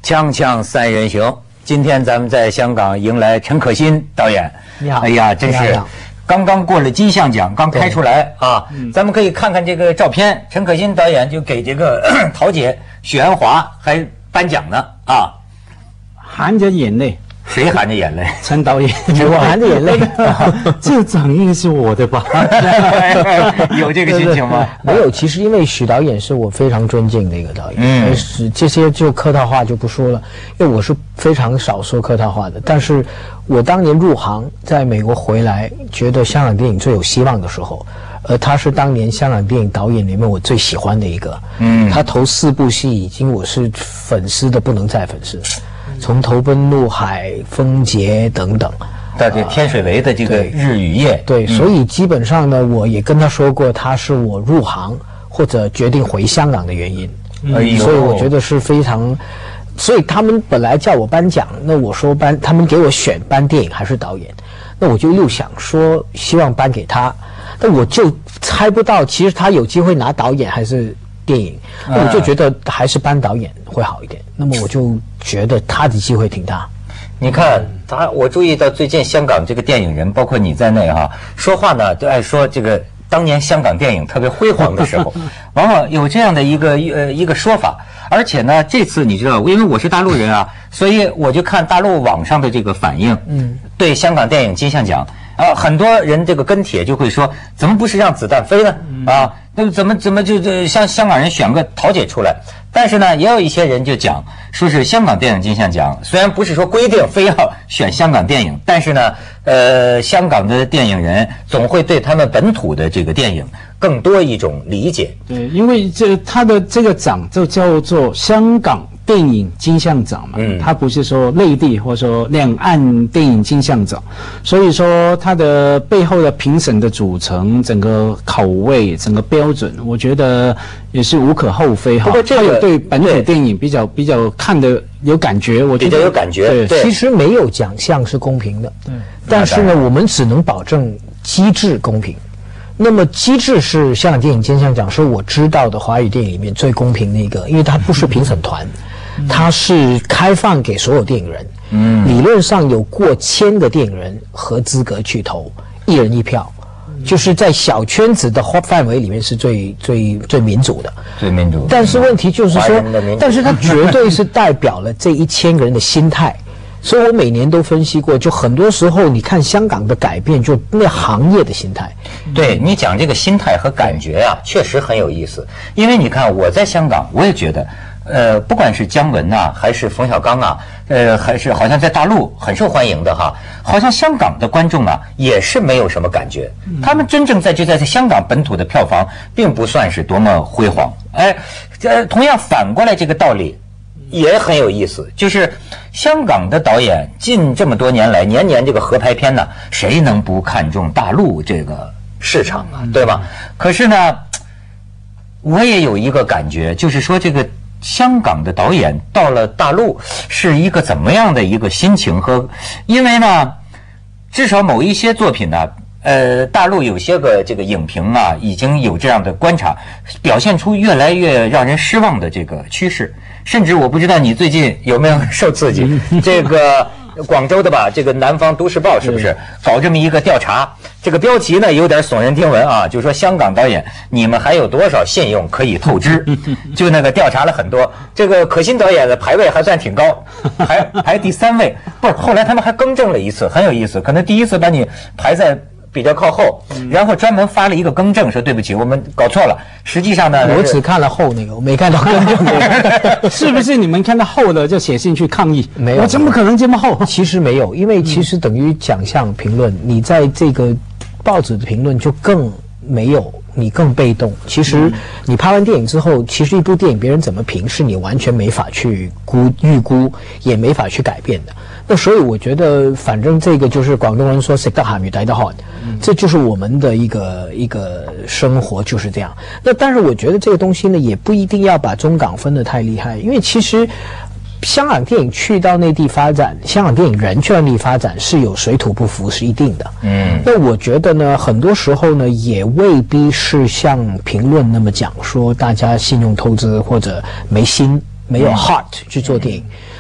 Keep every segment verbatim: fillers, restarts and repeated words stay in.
锵锵三人行，今天咱们在香港迎来陈可辛导演。 你好， 哎呀，真是刚刚过了金像奖，刚开出来啊！嗯、咱们可以看看这个照片，陈可辛导演就给这个桃姐许鞍华还颁奖呢啊， 含着眼泪。 谁含着眼泪？ 陈导演， 我含着眼泪。 这掌应该是我的吧？ 有这个心情吗？ 没有，其实因为许导演是我非常尊敬的一个导演，嗯，是这些就客套话就不说了，因为我是非常少说客套话的。但是我当年入行，在美国回来，觉得香港电影最有希望的时候，呃，他是当年香港电影导演里面我最喜欢的一个，嗯，他头四部戏已经我是粉丝的不能再粉丝。从投奔怒海、风劫等等， 到这天水围的这个日与夜， 对，对嗯、所以基本上呢，我也跟他说过，他是我入行或者决定回香港的原因。嗯，所以我觉得是非常，所以他们本来叫我颁奖，那我说颁，他们给我选颁电影还是导演，那我就又想说希望颁给他，但我就猜不到，其实他有机会拿导演还是电影，那我就觉得还是颁导演会好一点。那么我就觉得他的机会挺大。 你看他，我注意到最近香港这个电影人，包括你在内哈、啊，说话呢都爱说这个当年香港电影特别辉煌的时候，往往有这样的一个呃一个说法。而且呢，这次你知道，因为我是大陆人啊，所以我就看大陆网上的这个反应，嗯，对香港电影金像奖。啊，很多人这个跟帖就会说，怎么不是让子弹飞呢？啊，那怎么怎么就就像香港人选个桃姐出来？但是呢，也有一些人就讲，说是香港电影金像奖虽然不是说规定非要选香港电影，但是呢，呃，香港的电影人总会对他们本土的这个电影更多一种理解。 对，因为这他的这个奖就叫做香港电影金像奖嘛，嗯，它不是说内地或者说两岸电影金像奖，所以说它的背后的评审的组成、整个口味、整个标准，我觉得也是无可厚非哈。不过这个有对本土电影比较比较看的有感觉，我觉得比较有感觉。 对，其实没有奖项是公平的，对，但是呢，我们只能保证机制公平。那么机制是香港电影金像奖是我知道的华语电影里面最公平的一个，因为它不是评审团。它是开放给所有电影人，嗯，理论上有过千个电影人合资格去投，一人一票，嗯、就是在小圈子的范围里面是最最最民主的， 最民主。 但是问题就是说，但是它绝对是代表了这一千个人的心态。所以我每年都分析过，就很多时候你看香港的改变，就那行业的心态。 对你讲这个心态和感觉啊，确实很有意思。因为你看我在香港，我也觉得。呃，不管是姜文呐、啊，还是冯小刚啊，呃，还是好像在大陆很受欢迎的哈，好像香港的观众啊也是没有什么感觉，他们真正在就在香港本土的票房并不算是多么辉煌。哎，呃，同样反过来这个道理也很有意思，就是香港的导演近这么多年来年年这个合拍片呢，谁能不看重大陆这个市场啊，对吧？可是呢，我也有一个感觉，就是说这个。香港的导演到了大陆是一个怎么样的一个心情和？因为呢，至少某一些作品呢，呃，大陆有些个这个影评啊，已经有这样的观察，表现出越来越让人失望的这个趋势。甚至我不知道你最近有没有受刺激，这个广州的吧，这个南方都市报是不是搞这么一个调查？这个标题呢有点耸人听闻啊，就说香港导演你们还有多少信用可以透支？就那个调查了很多，这个可辛导演的排位还算挺高，排排第三位。不是，后来他们还更正了一次，很有意思。可能第一次把你排在比较靠后，然后专门发了一个更正，说对不起，我们搞错了。实际上呢， 我只看了后那个，我没看到更正的。 是不是你们看到后的就写信去抗议？ 没有， 我怎么可能这么厚？ 其实没有，因为其实等于奖项评论，你在这个报纸的评论就更没有，你更被动。其实你拍完电影之后，其实一部电影别人怎么评，是你完全没法去估预估，也没法去改变的。那所以我觉得，反正这个就是广东人说食得鹹魚抵得渴，这就是我们的一个一个生活就是这样。那但是我觉得这个东西呢，也不一定要把中港分得太厉害，因为其实香港电影去到内地发展，香港电影人去到内地发展是有水土不服是一定的。嗯，那我觉得呢，很多时候呢，也未必是像评论那么讲说大家信用透支或者没心没有 heart 去做电影。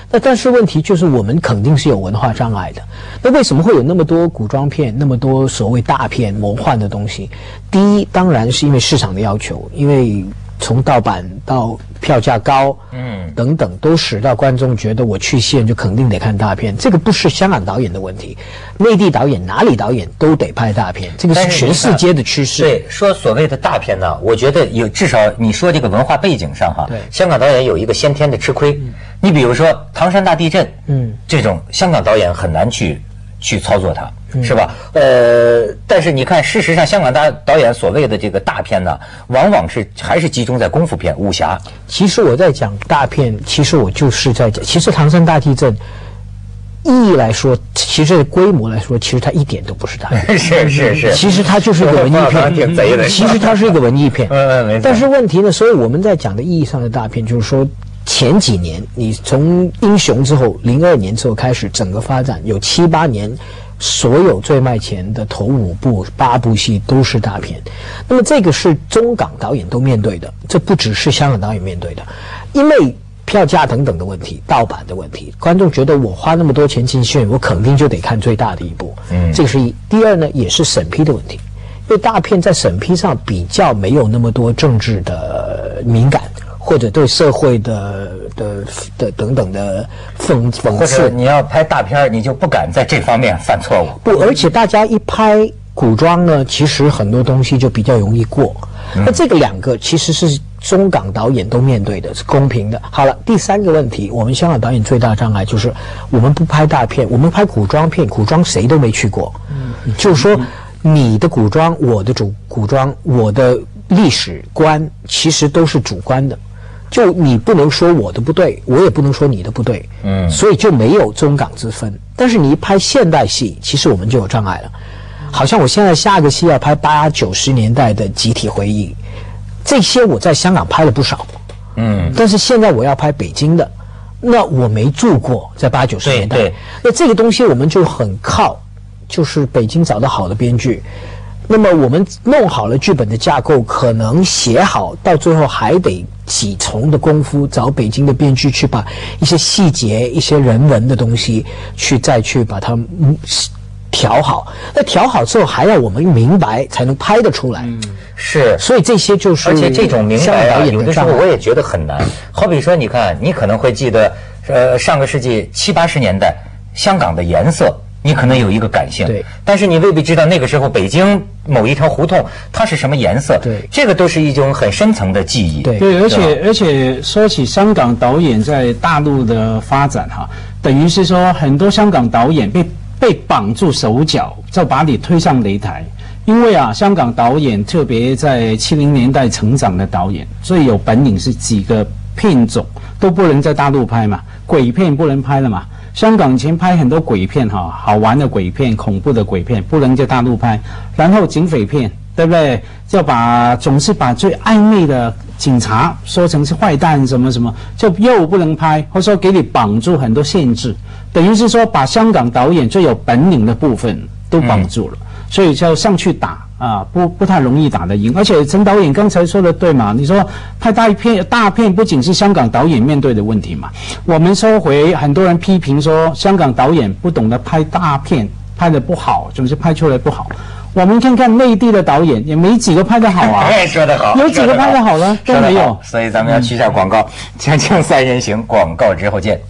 那但是问题就是我们肯定是有文化障碍的。那为什么会有那么多古装片，那么多所谓大片魔幻的东西？第一，当然是因为市场的要求，因为从盗版到票价高，嗯，等等，都使到观众觉得我去戏院就肯定得看大片。这个不是香港导演的问题，内地导演哪里导演都得拍大片，这个是全世界的趋势。 对，说所谓的大片呢，我觉得有至少你说这个文化背景上哈，对，香港导演有一个先天的吃亏。嗯、你比如说唐山大地震，嗯，这种香港导演很难去去操作它。是吧？呃，但是你看，事实上，香港大导演所谓的这个大片呢，往往是还是集中在功夫片、武侠。 其实我在讲大片，其实我就是在讲，其实唐山大地震意义来说，其实规模来说，其实它一点都不是大片。 是是是。 其实它就是一个文艺片， 挺贼的。 其实它是一个文艺片。 嗯，没错。 但是问题呢，所以我们在讲的意义上的大片，就是说。前几年，你从英雄之后，零二年之后开始，整个发展有七八年，所有最卖钱的头五部、八部戏都是大片。那么这个是中港导演都面对的，这不只是香港导演面对的，因为票价等等的问题、盗版的问题，观众觉得我花那么多钱进戏院，我肯定就得看最大的一部。嗯，这个是一。第二呢，也是审批的问题，因为大片在审批上比较没有那么多政治的敏感。或者对社会的的的等等的讽讽刺， 或者你要拍大片，你就不敢在这方面犯错误。 不，而且大家一拍古装呢，其实很多东西就比较容易过。嗯、那这个两个其实是中港导演都面对的，是公平的。好了，第三个问题，我们香港导演最大的障碍就是我们不拍大片，我们拍古装片，古装谁都没去过。嗯，就是说你的古装，我的主古装，我的历史观，其实都是主观的。就你不能说我的不对，我也不能说你的不对，嗯，所以就没有中港之分。但是你一拍现代戏，其实我们就有障碍了。好像我现在下个戏要拍八九十年代的集体回忆，这些我在香港拍了不少，嗯，但是现在我要拍北京的，那我没住过在八九十年代， 对对， 那这个东西我们就很靠，就是北京找到好的编剧。那么我们弄好了剧本的架构，可能写好，到最后还得几重的功夫，找北京的编剧去把一些细节、一些人文的东西，去再去把它嗯调好。那调好之后，还要我们明白才能拍得出来。嗯， 是。 所以这些就是， 而且这种明白啊，有的时候我也觉得很难。好比说，你看，你可能会记得，呃，上个世纪七八十年代香港的颜色。你可能有一个感性， 对， 但是你未必知道那个时候北京某一条胡同它是什么颜色， 对， 这个都是一种很深层的记忆， 对，对，而且而且说起香港导演在大陆的发展哈，等于是说很多香港导演被被绑住手脚，就把你推上擂台。因为啊，香港导演特别在七零年代成长的导演，最有本领是几个片种都不能在大陆拍嘛，鬼片不能拍了嘛。香港以前拍很多鬼片哈，好玩的鬼片、恐怖的鬼片不能在大陆拍，然后警匪片，对不对？就把总是把最暧昧的警察说成是坏蛋什么什么，就又不能拍，或者说给你绑住很多限制，等于是说把香港导演最有本领的部分都绑住了，嗯、所以就上去打。啊，不不太容易打得赢，而且陈导演刚才说的对嘛？你说拍大片大片不仅是香港导演面对的问题嘛？我们收回很多人批评说香港导演不懂得拍大片，拍得不好，总是拍出来不好。我们看看内地的导演，也没几个拍得好啊。 哎，说得好， 有几个拍得好了都没有。 所以咱们要去一下广告，锵锵三人行，广告之后见。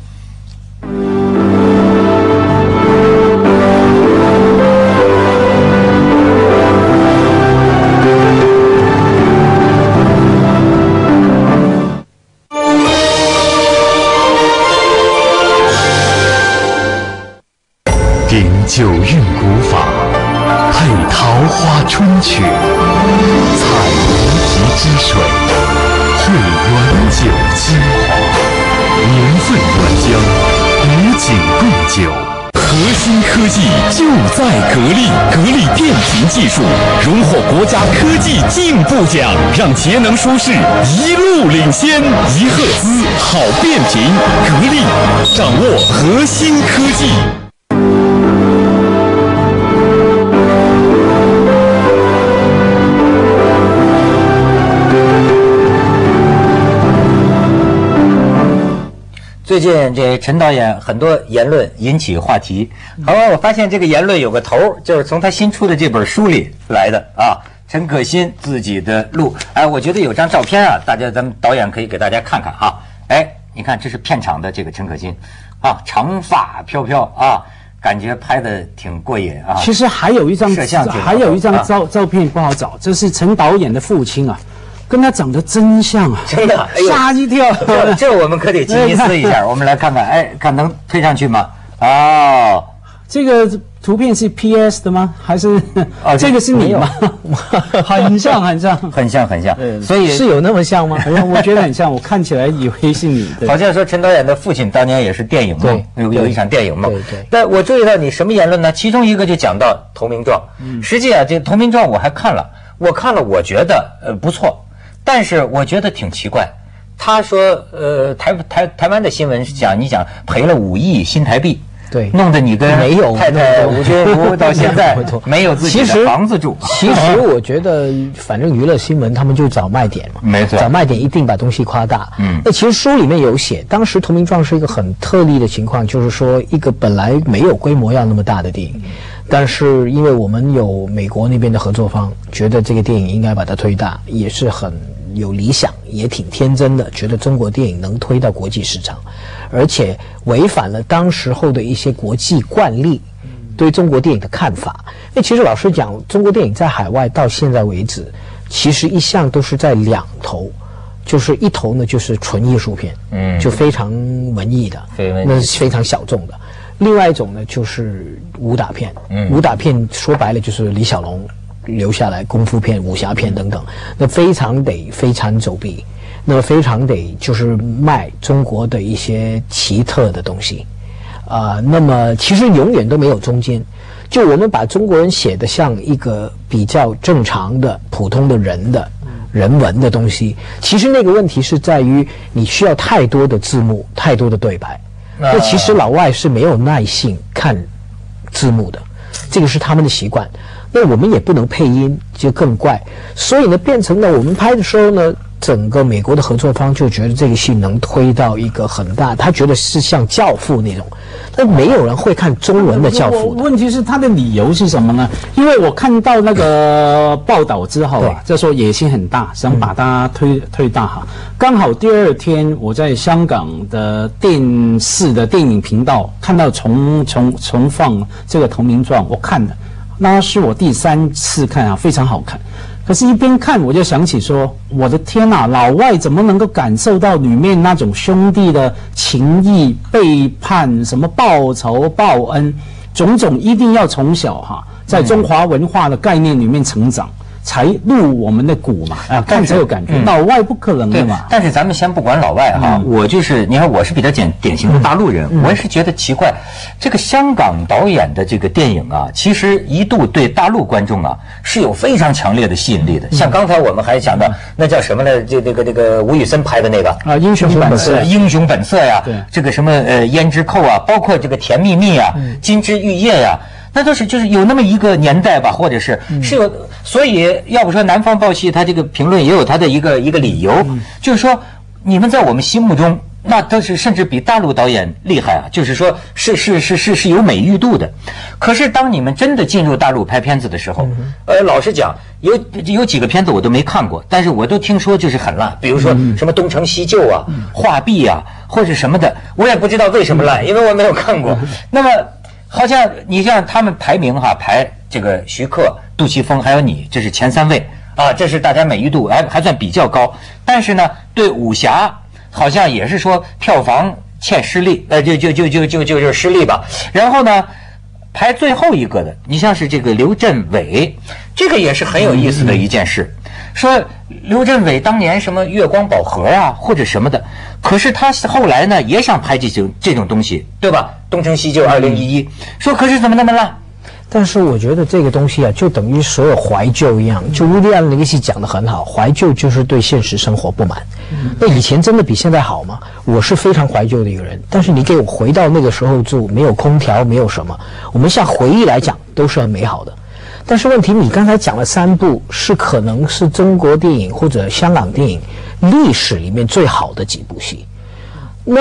顶九韵古法，配桃花春曲，采无极之水，汇原酒精华，年份原浆，与景共酒。核心科技就在格力，格力变频技术荣获国家科技进步奖，让节能舒适一路领先。一赫兹好变频，格力掌握核心科技。 最近这陈导演很多言论引起话题。好，我发现这个言论有个头，就是从他新出的这本书里来的啊。陈可辛自己的路，哎，我觉得有张照片啊，大家咱们导演可以给大家看看哈。哎，你看这是片场的这个陈可辛啊，长发飘飘啊。感觉拍的挺过瘾啊！ 其实还有一张摄像， 还有一张照、啊、照片不好找，这是陈导演的父亲啊，跟他长得真像啊， 真的吓一跳。 这, 这我们可得吉尼斯一下，我们来看看，哎，看能推上去吗？哦， 这个图片是 P S 的吗？还是哦，这个是你吗？很像，很像， 很像，很像。所以是有那么像吗？ 我觉得很像，我看起来以为是你的。 好像说陈导演的父亲当年也是电影梦，有有一场电影梦。 对对。 但我注意到你什么言论呢？其中一个就讲到《投名状》。嗯。实际啊，这《投名状》我还看了，我看了，我觉得呃不错，但是我觉得挺奇怪。他说，呃，台台台湾的新闻讲，你讲赔了五亿新台币。 对， 弄得你跟没有太太无君无到现在没有自己的房子住。 其实, 其实我觉得，反正娱乐新闻他们就找卖点嘛， 没错， 找卖点一定把东西夸大。 嗯， 那其实书里面有写，当时《投名状》是一个很特例的情况，就是说一个本来没有规模要那么大的电影，但是因为我们有美国那边的合作方，觉得这个电影应该把它推大，也是很有理想，也挺天真的，觉得中国电影能推到国际市场。而且违反了当时候的一些国际惯例对中国电影的看法。因为其实老实讲，中国电影在海外到现在为止，其实一向都是在两头，就是一头呢就是纯艺术片，嗯，就非常文艺的，那是非常小众的。另外一种呢就是武打片，嗯，武打片说白了就是李小龙留下来功夫片、武侠片等等，那非常得非常走避。那么非常得就是卖中国的一些奇特的东西，啊、呃，那么其实永远都没有中间。就我们把中国人写的像一个比较正常的普通的人的人文的东西，其实那个问题是在于你需要太多的字幕，太多的对白。那其实老外是没有耐性看字幕的，这个是他们的习惯。那我们也不能配音，就更怪。所以呢，变成了我们拍的时候呢。整个美国的合作方就觉得这个戏能推到一个很大，他觉得是像教父那种，但没有人会看中文的教父的。 问题是他的理由是什么呢？因为我看到那个报道之后啊，就说野心很大，想把它推、嗯、推大哈。刚好第二天我在香港的电视的电影频道看到重重重放这个《投名状》，我看的那是我第三次看啊，非常好看。可是，一边看我就想起说，我的天哪，老外怎么能够感受到里面那种兄弟的情谊、背叛、什么报仇、报恩，种种一定要从小哈，在中华文化的概念里面成长，才入我们的骨嘛啊，看才有感觉。嗯、老外不可能的嘛。 但是咱们先不管老外哈，嗯、我就是你看我是比较典典型的大陆人，嗯、我也是觉得奇怪，这个香港导演的这个电影啊，其实一度对大陆观众啊是有非常强烈的吸引力的。嗯、像刚才我们还讲到那叫什么呢？这这个这个吴宇森拍的那个啊，英雄本色， 英雄本色呀，对，这个什么呃胭脂扣啊，包括这个甜蜜蜜啊，嗯、金枝玉叶呀。那都是就是有那么一个年代吧，或者是是有，所以要不说南方报系他这个评论也有他的一个一个理由，就是说你们在我们心目中那都是甚至比大陆导演厉害啊，就是说是是是是是有美誉度的。可是当你们真的进入大陆拍片子的时候，呃，老实讲，有有几个片子我都没看过，但是我都听说就是很烂，比如说什么东成西就啊、画壁啊，或者什么的，我也不知道为什么烂，因为我没有看过。那么。好像你像他们排名哈，排这个徐克、杜琪峰还有你，这是前三位啊，这是大家美誉度还还算比较高。但是呢，对武侠好像也是说票房欠失利，呃，就就就就就就就失利吧。然后呢，排最后一个的，你像是这个刘镇伟，这个也是很有意思的一件事。说刘镇伟当年什么月光宝盒啊，或者什么的，可是他后来呢也想拍这种这种东西，对吧？东成西就二零一一，说可是怎么那么烂？ 但是我觉得这个东西啊，就等于所有怀旧一样，就乌迪安那个戏讲得很好，怀旧就是对现实生活不满。那以前真的比现在好吗？我是非常怀旧的一个人，但是你给我回到那个时候住，没有空调，没有什么，我们像回忆来讲都是很美好的。但是问题，你刚才讲了三部，是可能是中国电影或者香港电影历史里面最好的几部戏。那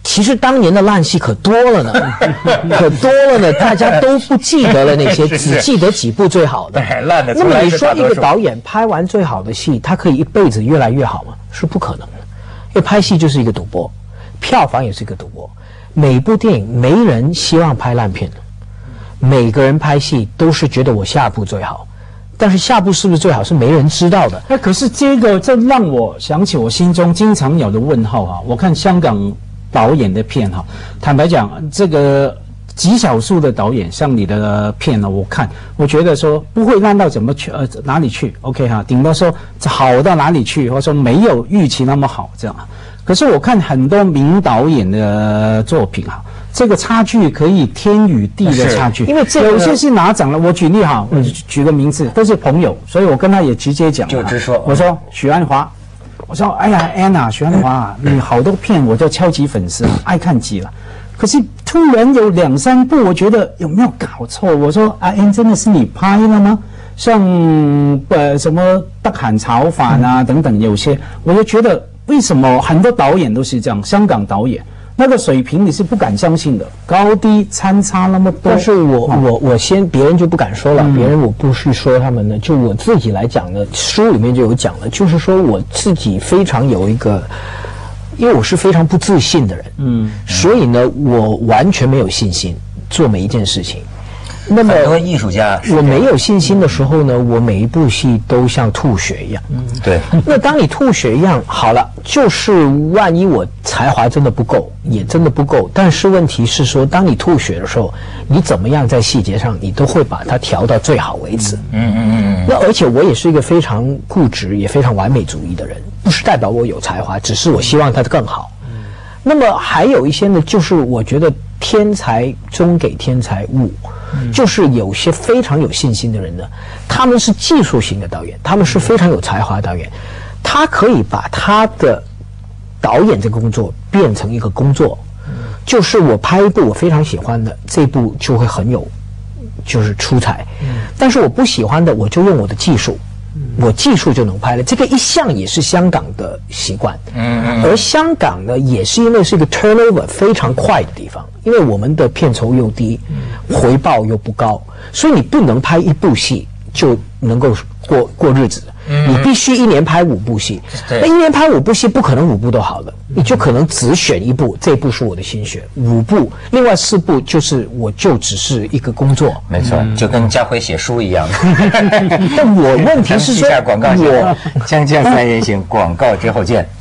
其实当年的烂戏可多了呢，可多了呢，大家都不记得了那些，只记得几部最好的。 烂的。 那么你说一个导演拍完最好的戏，他可以一辈子越来越好吗？是不可能的，因为拍戏就是一个赌博，票房也是一个赌博。每部电影没人希望拍烂片的，每个人拍戏都是觉得我下部最好。但是下部是不是最好是没人知道的。 那可是这个，这让我想起我心中经常有的问号啊！我看香港导演的片哈，坦白讲，这个极少数的导演像你的片呢，我看我觉得说不会烂到怎么去呃哪里去 ，OK 哈，顶多说好到哪里去，或者说没有预期那么好这样。可是我看很多名导演的作品哈。这个差距可以天与地的差距， 因为这个有些是拿奖了。我举例哈，我举个名字，都是朋友，所以我跟他也直接讲， 就直说。 我说许鞍华，我说哎呀安娜，许鞍华，你好多片我都超级粉丝，爱看极了。可是突然有两三部，我觉得有没有搞错？我说阿安真的是你拍的吗？像呃什么德罕炒饭啊等等，有些我就觉得为什么很多导演都是这样，香港导演。那个水平你是不敢相信的，高低参差那么多。 但是我我我先，别人就不敢说了，嗯、别人我不去说他们呢。就我自己来讲呢，书里面就有讲了，就是说我自己非常有一个，因为我是非常不自信的人，嗯，所以呢，我完全没有信心做每一件事情。那么很多艺术家， 我没有信心的时候呢，我每一部戏都像吐血一样。 嗯，对。 那当你吐血一样，好了，就是万一我才华真的不够，也真的不够。但是问题是说，当你吐血的时候，你怎么样在细节上，你都会把它调到最好为止。嗯嗯嗯。那而且我也是一个非常固执，也非常完美主义的人，不是代表我有才华，只是我希望它更好。嗯。那么还有一些呢，就是我觉得天才终给天才误。就是有些非常有信心的人呢，他们是技术型的导演，他们是非常有才华的导演，他可以把他的导演这个工作变成一个工作，就是我拍一部我非常喜欢的，这部就会很有就是出彩，但是我不喜欢的，我就用我的技术，我技术就能拍了。这个一向也是香港的习惯，嗯，而香港呢，也是因为是一个 turnover 非常快的地方，因为我们的片酬又低，回报又不高，所以你不能拍一部戏就能够过过日子，你必须一年拍五部戏。那一年拍五部戏不可能五部都好的，你就可能只选一部，这部是我的心血，五部，另外四部就是我就只是一个工作。 没错，就跟家辉写书一样。 但我问题是说， 下广告，我锵锵三人行，广告之后见。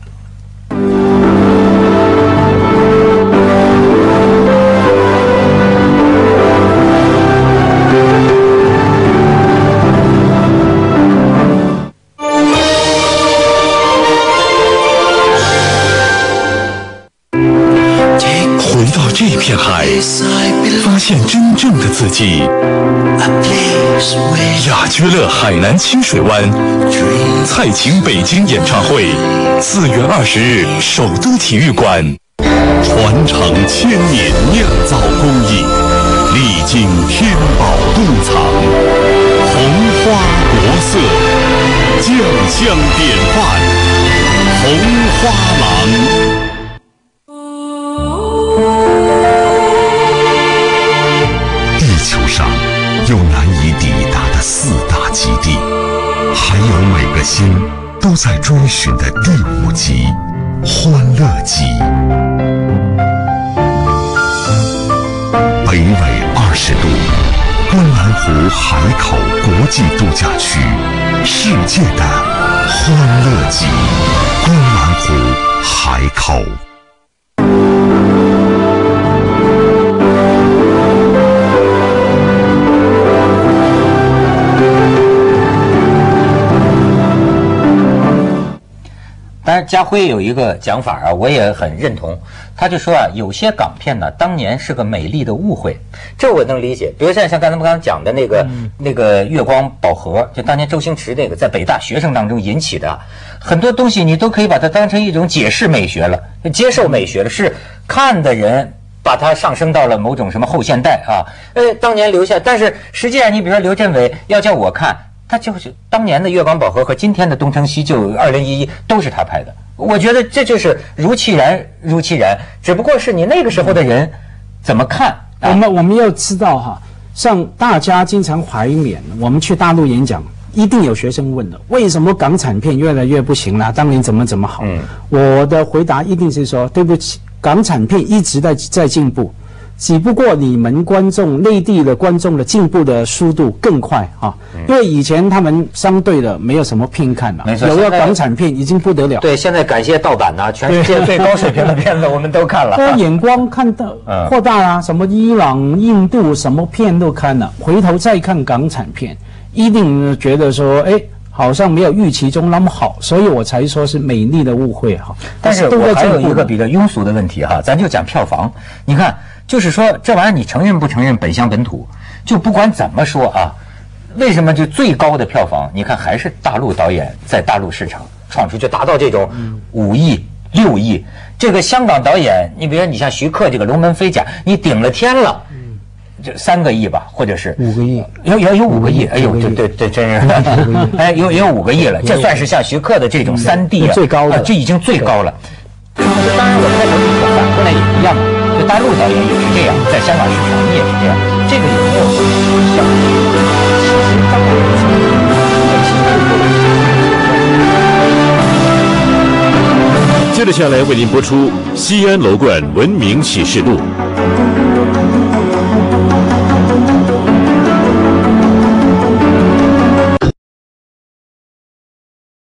这片海，发现真正的自己。雅居乐海南清水湾，蔡琴北京演唱会，四月二十日首都体育馆，传承千年酿造工艺，历经天宝洞藏，红花国色，酱香典范，红花廊。地球上有难以抵达的四大极地，还有每个星都在追寻的第五极——欢乐极。北纬二十度，观澜湖海口国际度假区，世界的欢乐极，观澜湖海口。 当然，家辉有一个讲法啊，我也很认同。他就说啊，有些港片呢，当年是个美丽的误会，这我能理解。比如像像刚才我们刚刚讲的那个、嗯、那个月光宝盒，就当年周星驰那个在北大学生当中引起的很多东西，你都可以把它当成一种解释美学了，接受美学了，是看的人把它上升到了某种什么后现代啊。呃，当年留下，但是实际上你比如说刘镇伟要叫我看。 他就是当年的《月光宝盒》和今天的《东成西就》二零一一都是他拍的。我觉得这就是如其然，如其然，只不过是你那个时候的人怎么看。 啊、我们我们要知道哈，像大家经常怀缅，我们去大陆演讲，一定有学生问的，为什么港产片越来越不行了？当年怎么怎么好？嗯，我的回答一定是说，对不起，港产片一直在在进步。只不过你们观众内地的观众的进步的速度更快啊，嗯、因为以前他们相对的没有什么片看了，有了港产片已经不得了。 对，现在感谢盗版呐、啊，全世界最高水平的片子我们都看了。 那眼光看到扩大啦、啊，什么伊朗、印度什么片都看了，回头再看港产片，一定觉得说，哎。好像没有预期中那么好，所以我才说是美丽的误会哈。 但是我还有一个比较庸俗的问题哈，咱就讲票房。你看，就是说这玩意儿你承认不承认本乡本土？就不管怎么说啊，为什么就最高的票房？你看还是大陆导演在大陆市场创出就达到这种五亿、六亿。这个香港导演，你比如说你像徐克这个《龙门飞甲》，你顶了天了。这三个亿吧，或者是五个亿， 有有有五个亿，哎呦，这这这真是，哎，有有五个亿了，这算是像徐克的这种三 D 啊， 最高的， 这已经最高了。当然，我开头你说反过来也一样，就大陆导演也是这样，在香港市场你也是这样，这个有没有像？ 接着下来为您播出《西安楼冠文明启示录》。